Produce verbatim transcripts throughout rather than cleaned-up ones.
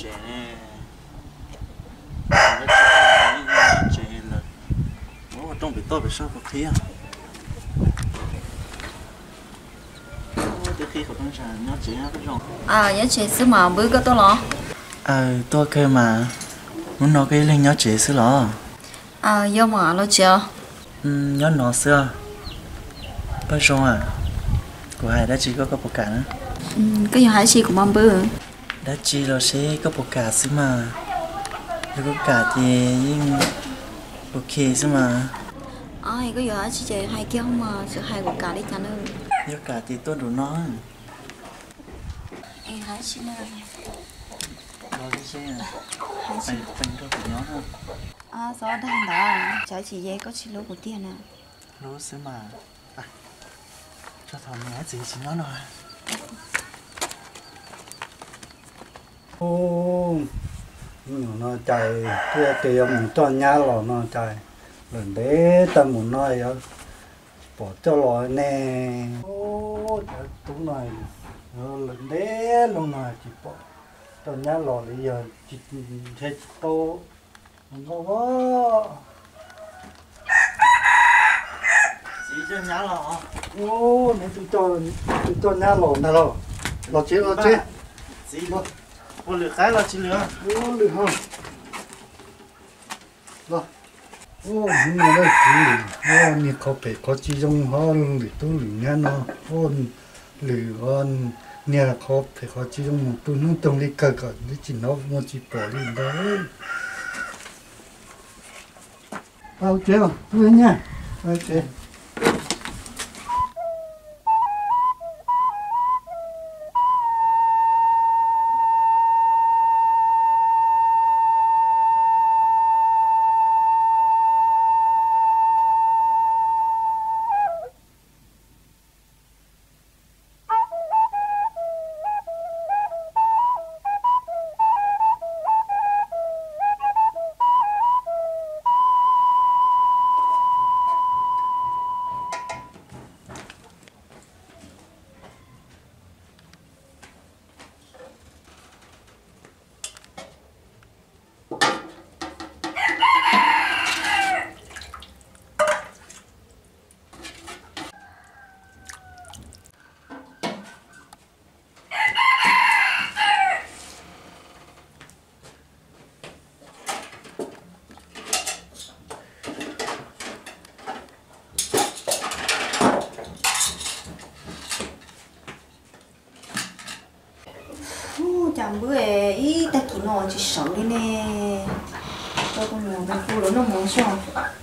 trẻ nè nó trẻ là nó trong bị to bị sao có thế à từ khiเขาต้องtrả nó trẻ cái rong à nhớ trẻ xứ mà bữa có tôi lo ờ tôi kêu mà muốn nói cái lên nhớ trẻ xứ lo à do mà lo chưa ừ nhớ nó xưa bây giờ à của hai đã chỉ có cái bọc cả nữa ừ, cái gì hai chị của mong bữa đã chỉ là sẽ có bọc cả xứ mà rồi có cả thì nhưng ok xứ mà ai có gì hai chị chơi hai kia mà sự hai của cả đi cả nữa nhớ cả thì tôi đủ nó em hai chị nữa rồi đi xe hai chị phân cho tụi nó thôi à gió đang đó cháu chỉ dễ có chỉ lúa của tiền à lúa xứ mà à cho thằng nhé gì chỉ nó rồi ô nhỏ nó chạy kia tiền mình cho nhá lò nó chạy lần đấy ta muốn nói á bỏ cho lò nè ô đúng rồi lần đấy lúc nào chỉ bỏ cho nhá lò bây giờ chỉ thấy to không có chỉ cho nhá lò ô nếu tôi cho tôi cho nhá lò nào lò lò chế lò chế chỉ lò một lửa cái là chỉ lửa ô được không lò ô nhưng mà đây chỉ ô mình có phải có chỉ dùng hơn để tôi lửa nha nó ô lửa hơn nhà có phải có chỉ dùng một tôi nó trồng đi cờ cờ để chỉ nó một chỉ bỏ đi đấy bao chế mà tôi nha bao chế chẳng bữa ý ta chỉ nói chỉ sợ đi nè cho con nhỏ cái cô đó nó muốn sao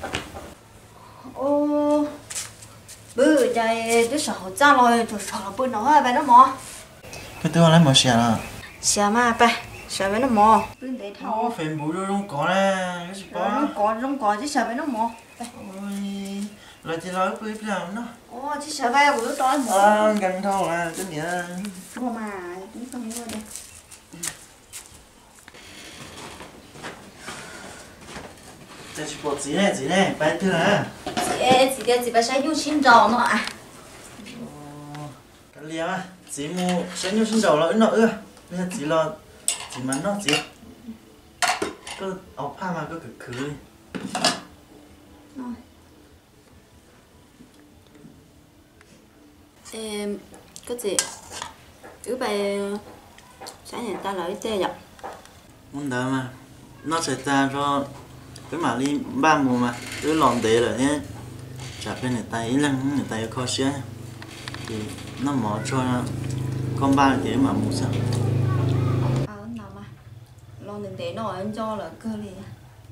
ô bữa chạy tôi sợ cha rồi tôi sợ bữa nó về nó mò cái tôi lấy một xe là xe màไปsợ về nó mò bữa để thao ô phải bù vô trong cỏ nè cái gì nó có trong có chứ sợ về nó mò ôi là chỉ nói với nào nó ô chứ sợ về bữa tối mò à gần thôi là cái gì à không mà cũng không có đây 这是报纸呢，纸呢，白掉啦。 chị chị cái chị phải sai vô xin trò nó à Ồ, cái liều à, chị mua sẽ nhiều xin đầu là nó ư, bây giờ chị lo chị mắn nó chị, cứ áoผ้าmà cứ khử khử. em cái gì cứ bài sáng ngày ta lấy tê vậy Muốn đỡ mà, nó sẽ ta cho cái mà đi ba mùa mà cứ lòn tệ rồi nhé, chả bên người ta ý lăng người ta có khó xíu thì nó mở cho con ba cái mà mua sao? à nào mà lo đừng để nó anh cho là cơ liền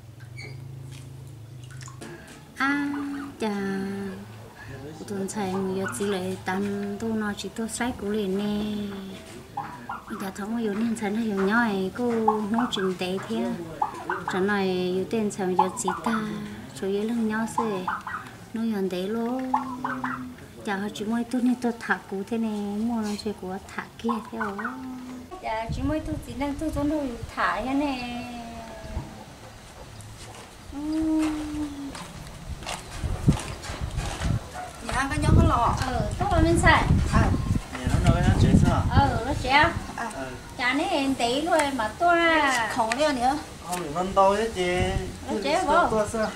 à chà tuần sai giờ chỉ lại tan tu nó chỉ tu sai của liền nè giờ thống yêu nênฉันhiểu nhau ấy cô nói chuyện tệ thế chẳng nói yêu tên sao giờ chỉ ta rồi yêu lưng nhau xí nói chuyện tệ luôn chả họ chỉ mới tu nên tu thả cú thế này mua nó chơi của thả kia thế rồi dạ chỉ mới tu chỉ đang tu tu nó thả thế này nhà cái nhóm cái lọ ờ tốt rồi nên sai ờ Nhà nó nói nó chế sao? ờ nó chéo Ờ. chả nên em tí luôn mà tôi không liền nữa không được con tôi hết chị chế vô tôi sao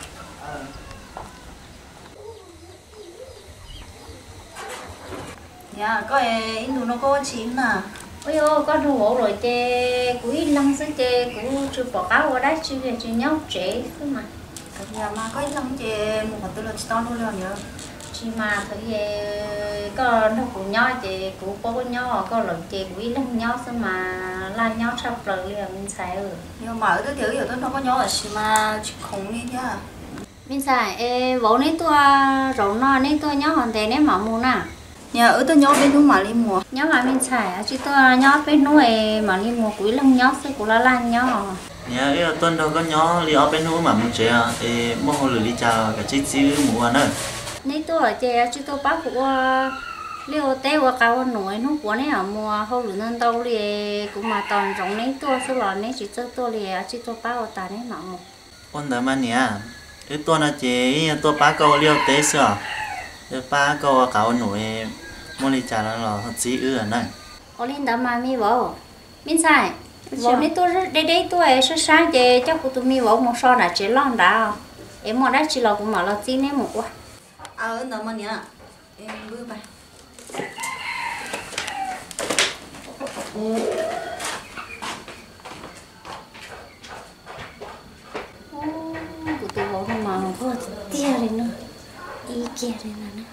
dạ có em đủ nó có chín à ôi ô con đồ hổ rồi chê quý lăng sẽ chê cũng chưa bỏ cáo vào đấy chưa chưa nhóc trẻ thôi mà dạ mà có ít lắm chị một tôi là to luôn rồi nhớ chỉ mà thấy con nó cũng nhỏ chị cũng có con nhỏ con lần chị quý lăng nhỏ xong mà la nhỏ sắp rồi liền mình xài ừ nhưng mà ở cái tiểu hiểu tôi nó có nhỏ ở xí mà chỉ không đi nhá mình xài ê vỗ nên tôi rau no nên tôi nhỏ hoàn thế nên mà mua nè nhà ở tôi nhỏ bên đúng mà đi mua nhỏ mà mình xài chỉ tôi nhỏ bên nuôi mà đi mua quý lăng nhỏ sẽ cũng là la nhỏ nhà cái tuần đâu có nhỏ li ở bênนู้mà muốn chơi à ê mua hồ lửa đi chào cả chiếc xíu mua nữa nên tôi ở chơi chỉ tôi bắt của liều té qua cao nổi nó của này ở mùa hậu lửa nên đâu thì cũng mà toàn giống nên tôi số lò nên chỉ cho tôi thì chỉ tôi bắt ở tại đấy mà một con đợi mà nè cái tuần là chị tôi bắt câu liều té sữa cái bắt câu cao nổi mua đi chào nó là thật xí ư ở này ở lên đó mà mi vào mình xài vào nên tôi đây đây tôi sẽ sáng chơi chắc của tôi mi vào một son là chỉ lon đào em mua đấy chỉ là cũng mà là chỉ nên một quả à ở đâu mà nhá em bước bài của tôi vào mà có tia này nữa ý kia này nè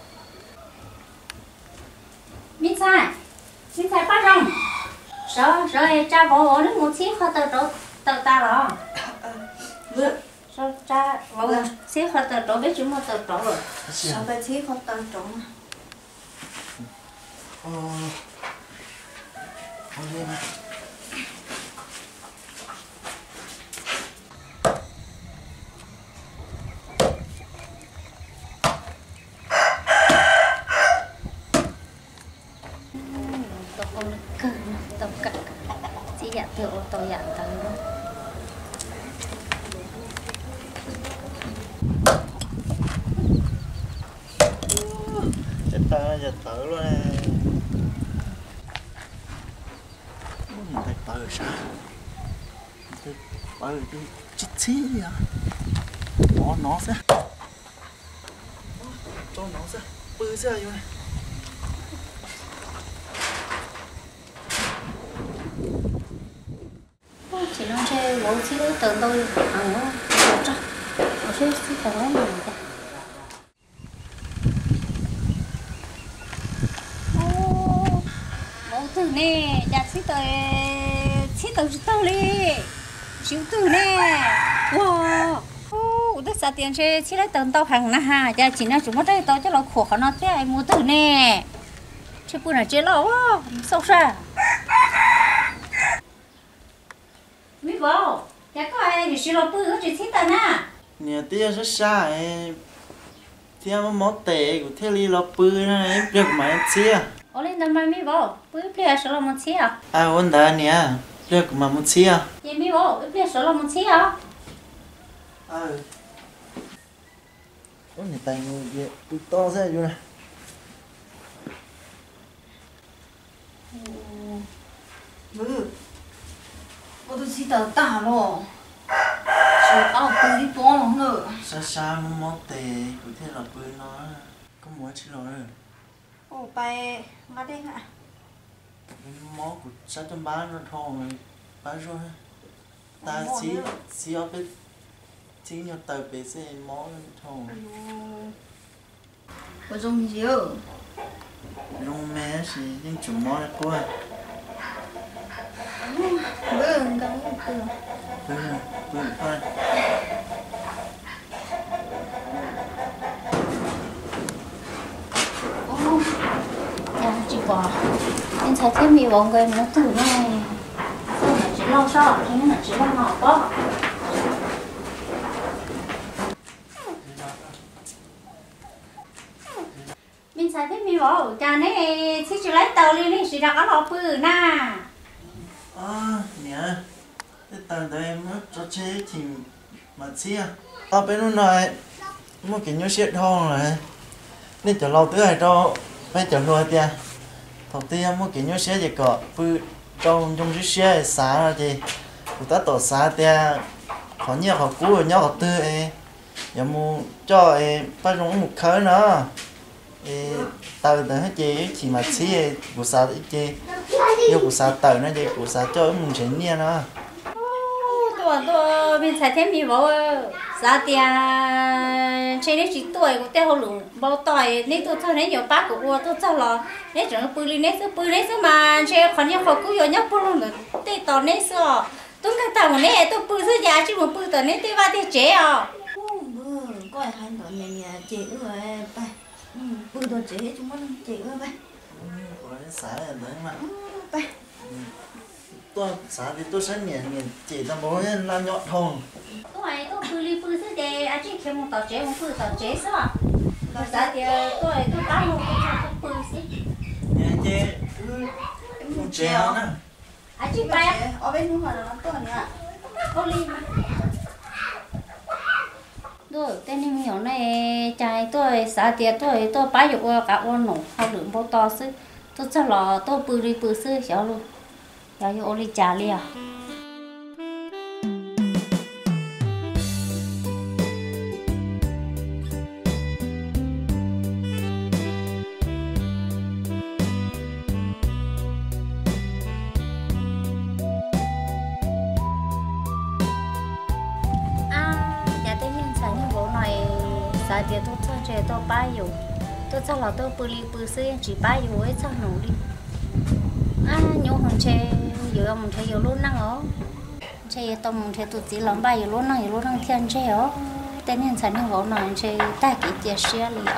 mình xài mình xài bắt rong rồi rồi cha bỏ nó một xíu khó tờ chỗ tờ ta rồi bước rồi cha bỏ một xíu khó tờ chỗ biết chúng một tờ chỗ rồi sao bây giờ không tăng trọng Ồ. Ồ lên này. tôi không cần tôi cắt chỉ dạ tiểu tôi dạ tới luôn Chết ta giờ tử luôn nè. Mình phải tử sao? Mình phải tử cái chít xí gì à? Bỏ nó ra. Cho nó ra. Bư ra vô này. chỉ nó chơi bố xíu từ tôi ăn nó cho bố xíu xíu từ đấy mà bố từ nè đặt xíu từ xíu từ xíu từ đi xíu từ nè wow ô tôi sao tiền chơi xíu đấy từ tao hàng na ha cha chỉ nó chúng nó đây tao cho nó khổ nó thế ai mua từ nè chứ bữa nào chơi lo quá sâu xa mi vô, chả có ai bị xí lô bự có chuyện thích tao nè. Nè tia rất xa ấy. Tia mà mót tệ của thế li lọ bư này được mà em chia. Ô lên tao mai mi vô, bự bia số lo một chia. À ôn đá nè, được mà một chia. Chị mi vô, bia số lo một chia. Ừ. Ôi này tay người kia, tôi to ra vô này. bước ô tôi chỉ tờ tả rồi chỉ tao từ đi bỏ nó nữa Xa xa mà mót tệ của thế lọ bư nó. Có mỗi chỉ lọ rồi. ô bay ngắt đi hả Mó của sáu trăm ba nó thong rồi. Ba rồi. Ta xí, xí ở bên xí nhau tờ bế xe mó nó thong. có dùng gì ở Rung mẹ xí, nhưng chủ mó là cô à. bước cái từ Bư rồi, bư rồi. Ô, dạ chị bỏ. Em thấy thêm mi vô người nó từ này. Sao mà chỉ lo sao, thế nên là chỉ lo ngọt quá. Mình xài thêm mi vô, cha này chỉ chỉ lấy tàu lên đi, chỉ ra có lọ bự nè. À, nè. Thế tần tờ em nó cho chế thì mà chia. Ở bênនោះnày, một cái nhớ xếp thong này. Nên cho lâu tới rồi cho phải cho nuôi tia. Thầu tia một cái nhớ xếp gì cọ, bự trong trong cái xe xả rồi thì người ta tổ xả thì họ nhiều họ cũ rồi nhau họ tư ấy giờ mua cho ấy phải dùng một khởi nữa ấy tàu từ hết chị chỉ mà xí ấy của xả ít chị yêu của xả tàu nó chị của xả cho mình chuyện nha nó tôi tôi bên xài thêm gì bảo giá tiền trên đấy chỉ tuổi của tôi họ lủng bao tuổi nên tôi cho nên nhiều bác của tôi tôi cho là nên chẳng bự lên nên tôi bự lên sao mà trên còn nhiều họ cũng nhiều nhóc bự luôn rồi tê tòn nên sao tôi cái tàu mà nên tôi bự rất giá chứ mà bự tòn nên tôi vào thì chế à bự coi hai đứa này chế rồi bay bự đồ chế chúng nó chế rồi bay của nó xả là đấy mà bay tôi xả thì tôi sẽ nhẹ nhẹ chỉ tao bố làm nhọn thùng tôi tôi bự lên bự rất đẹp à chỉ khi một tàu chế một bự tàu chế sao rồi giá thì tôi tôi bán một cái tôi bự xí nhẹ chế không chế nữa à chỉ bay ở bênนู้นlà nó to nữa có ly mà rồi tên em nhỏ này trai tôi xã tiệt tôi tôi bán được cả ôn nổ họ lượng bao to xứ tôi cho là tôi bự đi bự xứ xéo luôn giờ như ôn đi trà liền xã tiệt tôi cho trẻ tôi bánอยู่tôi cho là tôi bự đi bự xứ chỉ bánอยู่ấy sao nổ đi à nhiều hơn trẻ nhiều ông trẻ nhiều luôn năng ó trẻ tôi muốn trẻ tôi chỉ làm bài nhiều luôn năng nhiều luôn năng thiên trẻ ó tên nhân sản nhiều nói trẻ ta kỹ chia sẻ liền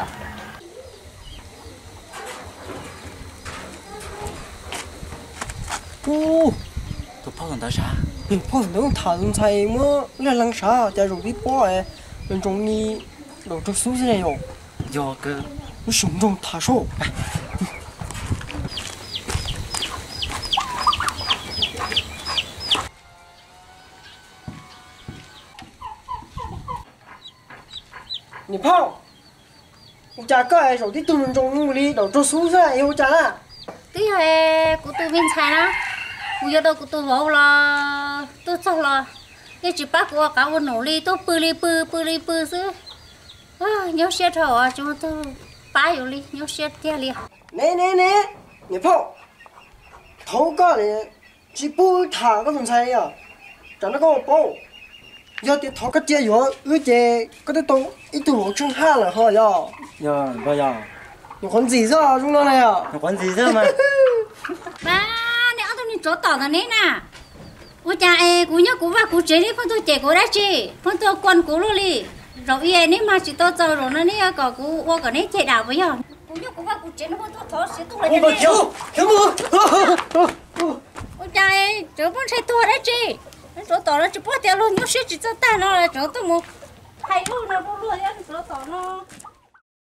ô tôi phát hiện sao mình phong nó thả xuống chạy mà là lăng sao chạy rồi đi bỏ ấy mình trông đi đồ cho số này rồi do cơ nó sống trong thả số你泡我家个爱手的都能中午里đồ cho số này yêu cha tí hồi của tôi bên xài đó bây giờ đâu của tôi bảo là tôi cho là cái chỉ bác của cả một nổ ly tôi bự ly bự bự ly bự chứ à nhớ xe thầu à chúng tôi bánอยู่ly nhớ xe kia ly nè nè nè你泡头个嘞只不他个种菜呀长得个包要的头个节药而且个的都一度我真哈了哈呀 giờ bao giờ 你还自己啊中了呀 nó còn gì nữa mà ba nè ông tôi đi chỗ tỏ rồi nè nè ủa cha ê cú nhớ cú va cú chế đi phong tôi chế cú đã chế phong tôi quan cú luôn đi rồi ye nè mà chỉ tôi chơi rồi nó nè có cú qua cái nè chế đào với nhau cú nhớ cú va cú chế nó phong tôi tháo sẽ tôi lại 我 nè thiếu thiếu mưa ủa cha ê chỗ phong sai tôi đã chế chỗ tỏ nó chỉ bỏ tiền luôn nhớ sẽ chỉ cho ta nó là chỗ tôi mua hay luôn nó luôn luôn chỗ tỏ nó